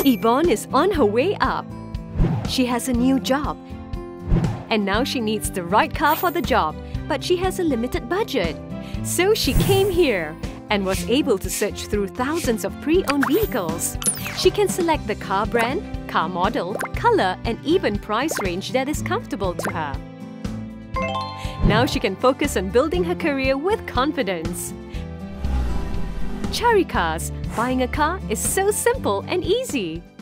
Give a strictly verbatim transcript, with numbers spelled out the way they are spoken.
Yvonne is on her way up. She has a new job. And now she needs the right car for the job, but she has a limited budget. So she came here and was able to search through thousands of pre-owned vehicles. She can select the car brand, car model, color, and even price range that is comfortable to her. Now she can focus on building her career with confidence. CARICARZ, buying a car is so simple and easy.